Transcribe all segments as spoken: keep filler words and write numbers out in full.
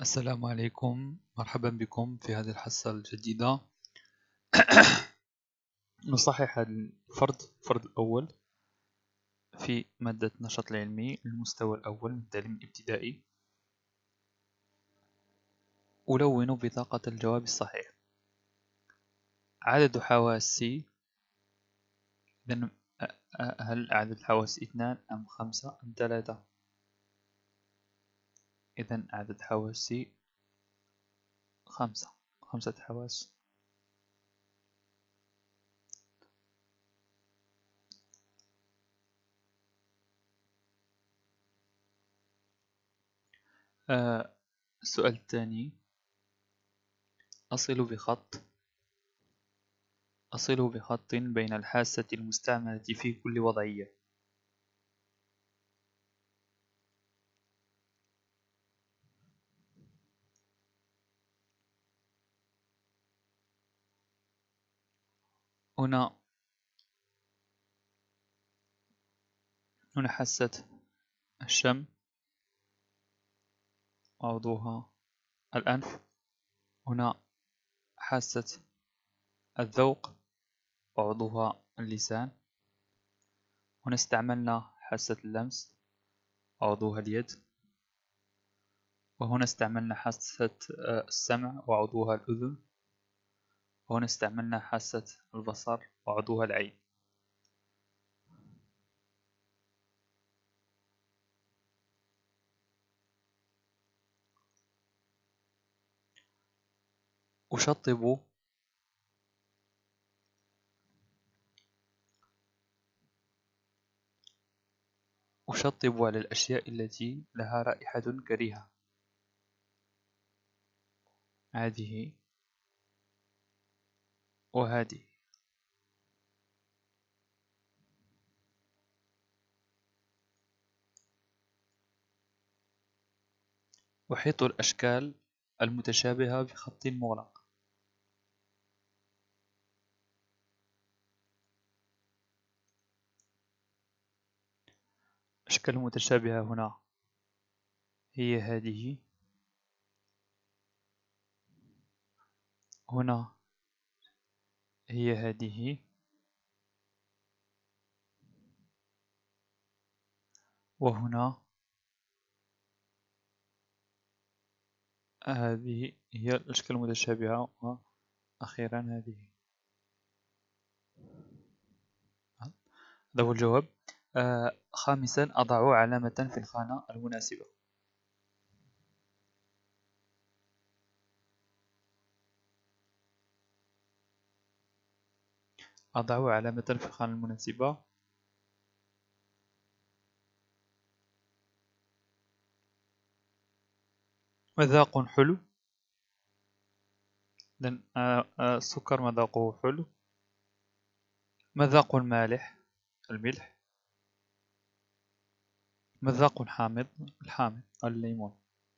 السلام عليكم، مرحبا بكم في هذه الحصة الجديدة. نصحح الفرد الفرد الأول في مادة النشاط العلمي المستوى الأول من التعليم الابتدائي. ألون بطاقة الجواب الصحيح. عدد حواسي، إذن هل عدد الحواس اثنان أم خمسة أم ثلاثة؟ إذن عدد حواسي خمسة خمسة حواس. آه السؤال الثاني: أصل بخط أصل بخط بين الحاسة المستعملة في كل وضعية. هنا هنا حاسة الشم وعضوها الأنف. هنا حاسة الذوق وعضوها اللسان. هنا استعملنا حاسة اللمس وعضوها اليد. وهنا استعملنا حاسة السمع وعضوها الأذن. وهنا استعملنا حاسة البصر وعضوها العين. أشطب أشطب على الأشياء التي لها رائحة كريهة. هذه وهذه. أحيط الأشكال المتشابهة بخط مغلق. الأشكال المتشابهة هنا هي هذه. هنا هي هذه. وهنا هذه هي الأشكال المتشابهة. وأخيرا هذه. هذا هو الجواب. آه خامسا: أضع علامة في الخانة المناسبة. أضع علامة في الخانة المناسبة. مذاق حلو. لأن آه آه السكر مذاقه حلو. مذاق مالح، الملح. مذاق حامض، الحامض، الليمون.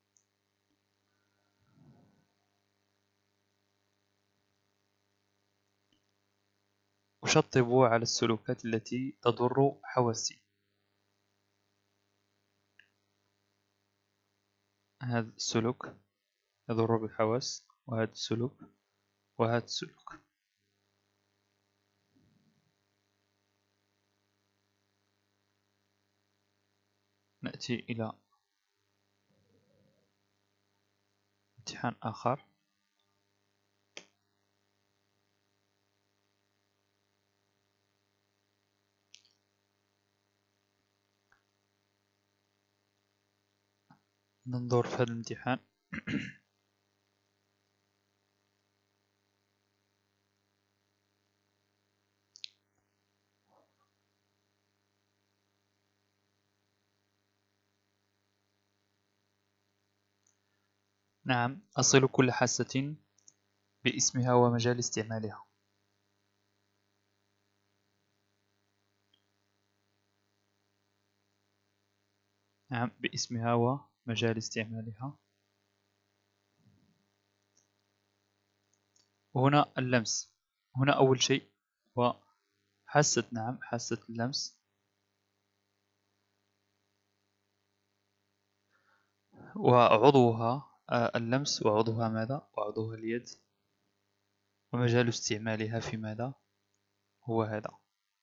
أشطب على السلوكات التي تضر حواسي. هذا السلوك يضر بالحواس، وهذا السلوك وهذا السلوك. نأتي إلى امتحان آخر. ننظر في هذا الامتحان. نعم، أصل كل حاسة باسمها ومجال استعمالها. نعم، باسمها ومجال استعمالها. وهنا اللمس. هنا أول شيء هو حاسة نعم حاسة اللمس. وعضوها اللمس وعضوها ماذا؟ وعضوها اليد. ومجال استعمالها في ماذا؟ هو هذا.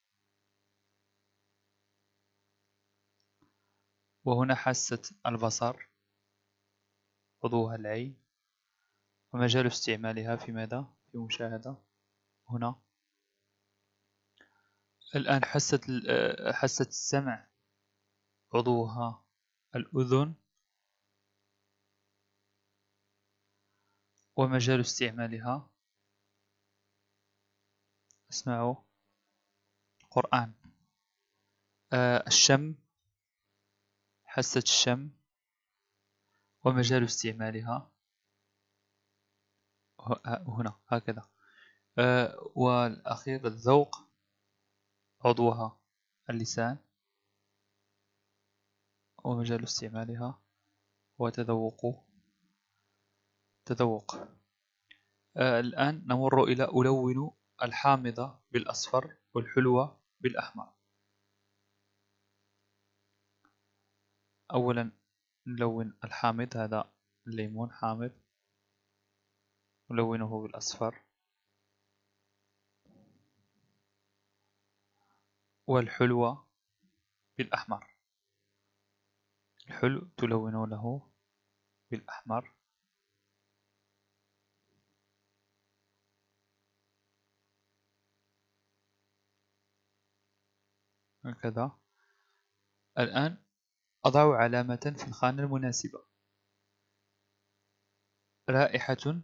وهنا حاسة البصر، عضوها العين. ومجال استعمالها في ماذا؟ في مشاهدة هنا. الآن حاسة حاسة السمع، عضوها الأذن. ومجال استعمالها، اسمعوا، قرآن. آه الشم، حاسة الشم. ومجال استعمالها هنا هكذا. آه والأخير الذوق، عضوها اللسان. ومجال استعمالها هو تذوق تذوق. آه الآن نمر إلى ألون الحامضة بالأصفر والحلوة بالأحمر. أولا نلون الحامض، هذا الليمون حامض، نلونه بالأصفر. والحلوة بالأحمر، الحلو تلونه بالأحمر هكذا. الآن أضع علامة في الخانة المناسبة. رائحة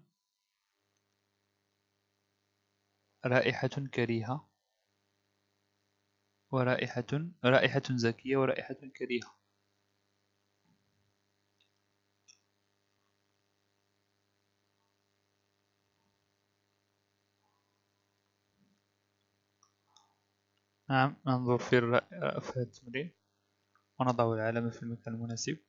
رائحة كريهة، ورائحة رائحة زكية، ورائحة كريهة. نعم، ننظر في الرائحة في التمرين ونضع العلامة في المكان المناسب.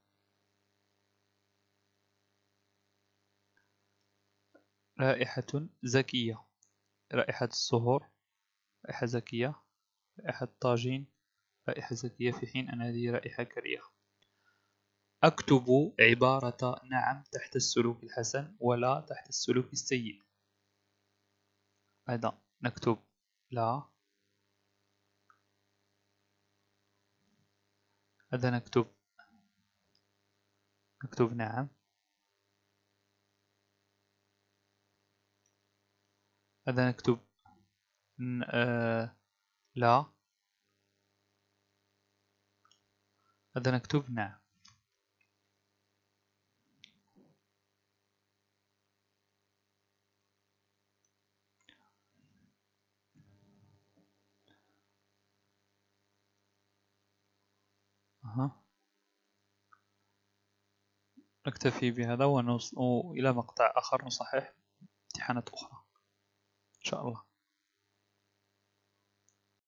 رائحة زكية، رائحة الصهور رائحة زكية، رائحة الطاجين رائحة زكية، في حين أن هذه رائحة كريهة. أكتب عبارة نعم تحت السلوك الحسن ولا تحت السلوك السيء. هذا نكتب لا، هذا نكتب نكتب نعم، هذا نكتب آه لا، هذا نكتب نعم. أه. نكتفي بهذا ونوصل إلى مقطع آخر نصحح امتحانات أخرى إن شاء الله.